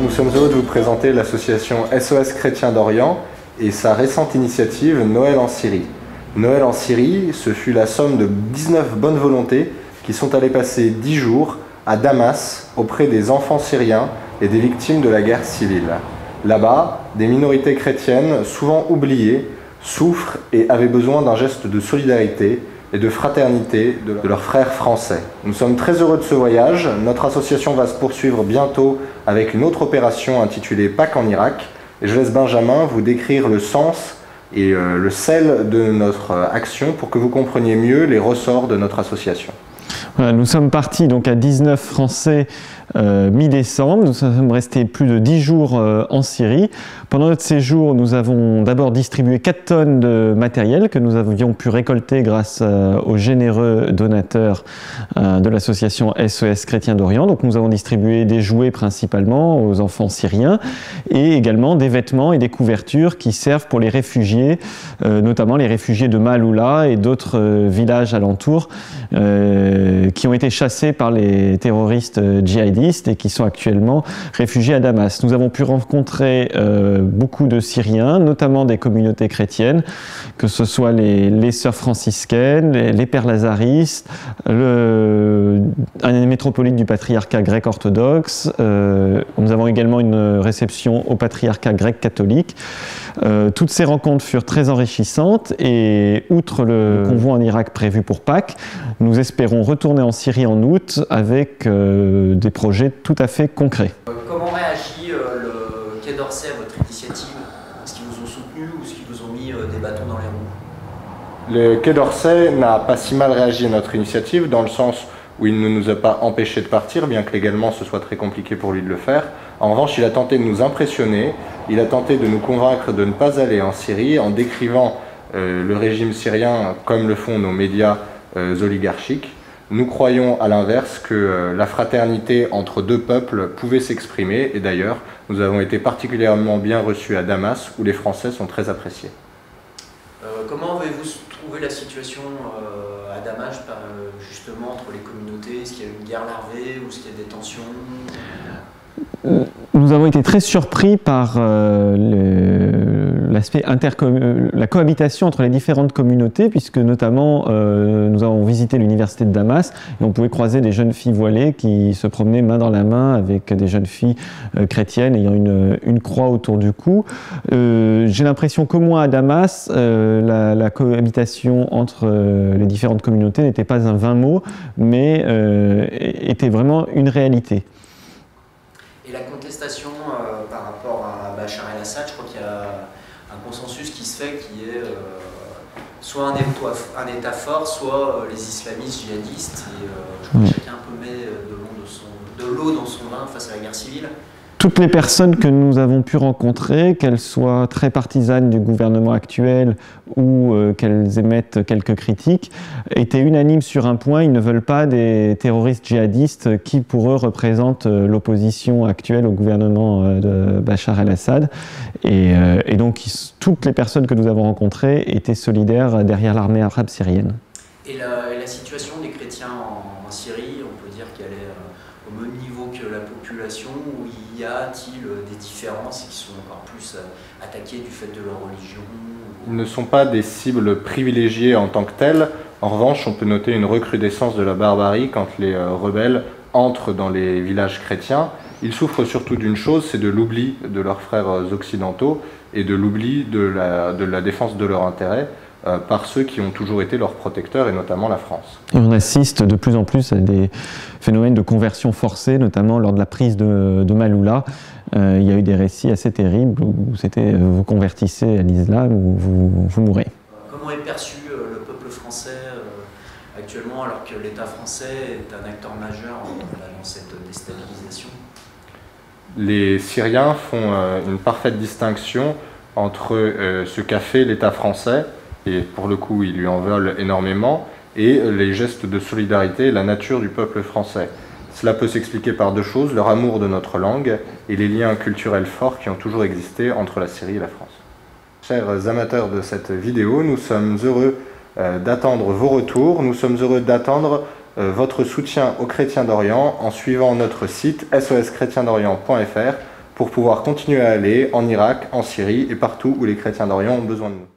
Nous sommes heureux de vous présenter l'association SOS Chrétiens d'Orient et sa récente initiative Noël en Syrie. Noël en Syrie, ce fut la somme de 19 bonnes volontés qui sont allées passer 10 jours à Damas auprès des enfants syriens et des victimes de la guerre civile. Là-bas, des minorités chrétiennes, souvent oubliées, souffrent et avaient besoin d'un geste de solidarité et de fraternité de leurs frères français. Nous sommes très heureux de ce voyage. Notre association va se poursuivre bientôt avec une autre opération intitulée Pâques en Irak. Et je laisse Benjamin vous décrire le sens et le sel de notre action pour que vous compreniez mieux les ressorts de notre association. Voilà, nous sommes partis donc à 19 Français mi-décembre. Nous sommes restés plus de 10 jours en Syrie. Pendant notre séjour, nous avons d'abord distribué 4 tonnes de matériel que nous avions pu récolter grâce aux généreux donateurs de l'association SOS Chrétiens d'Orient. Donc nous avons distribué des jouets principalement aux enfants syriens et également des vêtements et des couvertures qui servent pour les réfugiés, notamment les réfugiés de Maaloula et d'autres villages alentours qui ont été chassés par les terroristes djihadistes et qui sont actuellement réfugiés à Damas. Nous avons pu rencontrer beaucoup de Syriens, notamment des communautés chrétiennes, que ce soit les sœurs franciscaines, les pères lazaristes, un métropolite du patriarcat grec orthodoxe. Nous avons également une réception au patriarcat grec catholique. Toutes ces rencontres furent très enrichissantes et outre le convoi en Irak prévu pour Pâques, nous espérons retourner en Syrie en août avec des projets tout à fait concrets. Comment réagit le Quai d'Orsay à votre initiative? Est-ce qu'ils vous ont soutenu ou est-ce qu'ils vous ont mis des bâtons dans les roues? Le Quai d'Orsay n'a pas si mal réagi à notre initiative dans le sens où il ne nous a pas empêchés de partir, bien que légalement ce soit très compliqué pour lui de le faire. En revanche, il a tenté de nous impressionner, il a tenté de nous convaincre de ne pas aller en Syrie en décrivant le régime syrien comme le font nos médias oligarchiques. Nous croyons à l'inverse que la fraternité entre deux peuples pouvait s'exprimer et d'ailleurs, nous avons été particulièrement bien reçus à Damas où les Français sont très appréciés. Comment avez-vous trouvé la situation à Damas, justement, entre les communautés? Est-ce qu'il y a eu une guerre larvée ou est-ce qu'il y a des tensions? Nous avons été très surpris par l'aspect la cohabitation entre les différentes communautés, puisque notamment nous avons visité l'université de Damas et on pouvait croiser des jeunes filles voilées qui se promenaient main dans la main avec des jeunes filles chrétiennes ayant une croix autour du cou. J'ai l'impression qu'au moins à Damas, la cohabitation entre les différentes communautés n'était pas un vain mot, mais était vraiment une réalité. Et la contestation par rapport à Bachar el-Assad, je crois qu'il y a un consensus qui se fait qui est soit un État fort, soit les islamistes djihadistes. Et je crois que chacun un peu met de l'eau dans son vin face à la guerre civile. Toutes les personnes que nous avons pu rencontrer, qu'elles soient très partisanes du gouvernement actuel ou qu'elles émettent quelques critiques, étaient unanimes sur un point: ils ne veulent pas des terroristes djihadistes qui, pour eux, représentent l'opposition actuelle au gouvernement de Bachar el-Assad. Et donc, toutes les personnes que nous avons rencontrées étaient solidaires derrière l'armée arabe syrienne. Et la situation des chrétiens en Syrie, on peut dire qu'elle est au même niveau que la population, ou y a-t-il des différences qui sont encore plus attaquées du fait de leur religion? Ils ne sont pas des cibles privilégiées en tant que telles. En revanche, on peut noter une recrudescence de la barbarie quand les rebelles entrent dans les villages chrétiens. Ils souffrent surtout d'une chose, c'est de l'oubli de leurs frères occidentaux et de l'oubli de la défense de leurs intérêts par ceux qui ont toujours été leurs protecteurs, et notamment la France. Et on assiste de plus en plus à des phénomènes de conversion forcée, notamment lors de la prise de Maaloula. Il y a eu des récits assez terribles où c'était vous convertissez à l'islam ou vous mourrez. Comment est perçu le peuple français actuellement, alors que l'État français est un acteur majeur dans cette déstabilisation? Les Syriens font une parfaite distinction entre ce qu'a fait l'État français, et pour le coup ils lui en veulent énormément, et les gestes de solidarité et la nature du peuple français. Cela peut s'expliquer par deux choses: leur amour de notre langue et les liens culturels forts qui ont toujours existé entre la Syrie et la France. Chers amateurs de cette vidéo, nous sommes heureux d'attendre vos retours, nous sommes heureux d'attendre votre soutien aux Chrétiens d'Orient en suivant notre site soschrétiensdorient.fr pour pouvoir continuer à aller en Irak, en Syrie et partout où les chrétiens d'Orient ont besoin de nous.